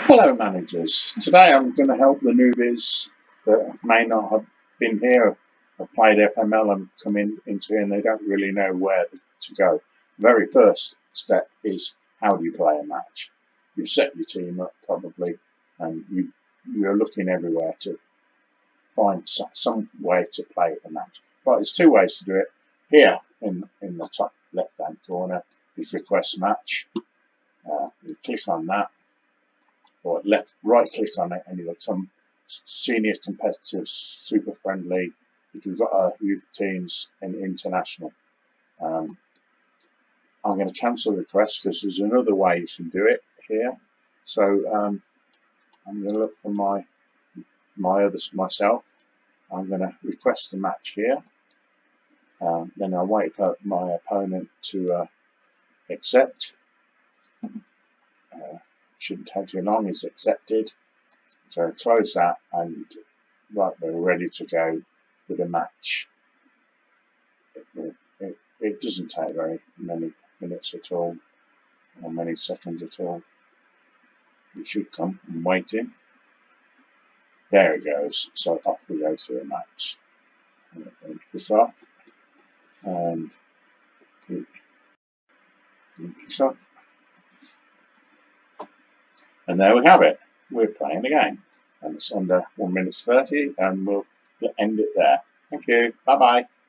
Hello managers, today I'm going to help the newbies that may not have been here, have played FML and come into here and they don't really know where to go. The very first step is, how do you play a match? You've set your team up probably and you're looking everywhere to find some way to play a match. But there's two ways to do it. Here in the top left hand corner is request match. You click on that, or right click on it and it'll come senior competitive, super friendly. If you've got youth teams and international, I'm going to cancel the request because there's another way you can do it here. So I'm going to look for myself. I'm going to request the match here. Then I'll wait for my opponent to accept. Shouldn't take too long. It's accepted. So close that and right, we're ready to go with a match. It doesn't take very many minutes at all, or many seconds at all. It should come. I'm waiting. There it goes. So off we go to a match. I'm going to finish this off and finish this off. And there we have it. We're playing the game. And it's under 1 minute 30 and we'll end it there. Thank you. Bye bye.